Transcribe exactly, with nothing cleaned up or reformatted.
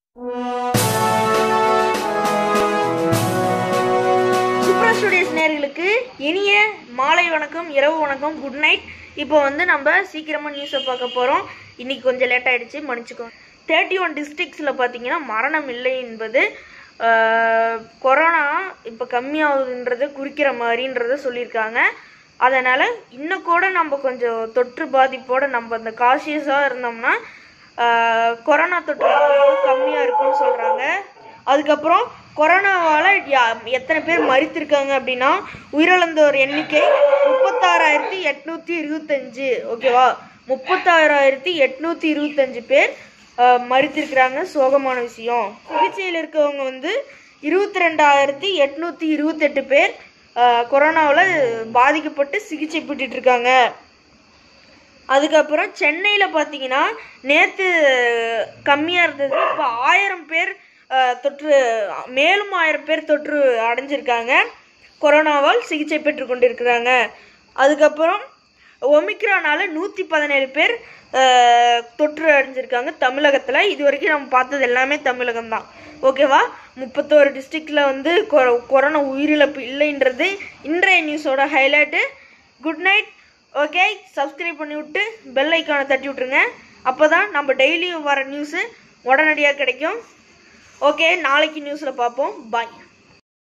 சூப்பரா ஸ்டுடியோஸ் நேயர்களுக்கு இனிய மாலை வணக்கம், இரவு வணக்கம், குட் நைட். இப்போ வந்து நம்ம சீக்கிரமாக நியூஸை பார்க்க போகிறோம். இன்றைக்கி கொஞ்சம் லேட் ஆகிடுச்சு, மன்னிச்சுக்கோங்க. தேர்ட்டி ஒன் டிஸ்ட்ரிக்ஸில் பார்த்தீங்கன்னா மரணம் இல்லை என்பது கொரோனா இப்போ கம்மியாகுதுன்றது குறிக்கிற மாதிரின்றத சொல்லியிருக்காங்க. அதனால் இன்னும் கூட நம்ம கொஞ்சம் தொற்று பாதிப்போடு நம்ம அந்த காஷியஸாக இருந்தோம்னா கொரோனா தொற்று கம்மியாக இருக்குன்னு சொல்கிறாங்க. அதுக்கப்புறம் கொரோனாவால் எத்தனை பேர் மரித்திருக்காங்க அப்படின்னா உயிரிழந்தோர் எண்ணிக்கை முப்பத்தாறாயிரத்தி எட்நூற்றி இருபத்தஞ்சு ஓகேவா முப்பத்தாறாயிரத்தி எட்நூற்றி இருபத்தஞ்சு பேர் மரித்திருக்கிறாங்க. சோகமான விஷயம். சிகிச்சையில் இருக்கவங்க வந்து இருபத்தி ரெண்டாயிரத்தி எட்நூற்றி இருபத்தெட்டு பேர் கொரோனாவில் பாதிக்கப்பட்டு சிகிச்சை பெற்றுட்டு இருக்காங்க. அதுக்கப்புறம் சென்னையில் பார்த்தீங்கன்னா நேற்று கம்மியாக இருந்தது, இப்போ ஆயிரம் பேர் தொற்று மேலும் ஆயிரம் பேர் தொற்று அடைஞ்சிருக்காங்க, கொரோனாவால் சிகிச்சை பெற்று கொண்டிருக்கிறாங்க. அதுக்கப்புறம் ஒமிக்ரானால் நூற்றி பதினேழு பேர் தொற்று அடைஞ்சிருக்காங்க தமிழகத்தில். இது வரைக்கும் நம்ம பார்த்தது எல்லாமே தமிழகம் தான் ஓகேவா. முப்பத்தோரு டிஸ்ட்ரிக்டில் வந்து கொரோனா உயிரிழப்பு இல்லைன்றது இன்றைய நியூஸோட highlight. Good night. Okay, subscribe பண்ணி விட்டு பெல் ஐக்கானை தட்டி விட்ருங்க. அப்போ தான் நம்ம டெய்லியும் வர நியூஸு உடனடியாக கிடைக்கும். ஓகே, நாளைக்கு நியூஸில் பார்ப்போம். பாய்.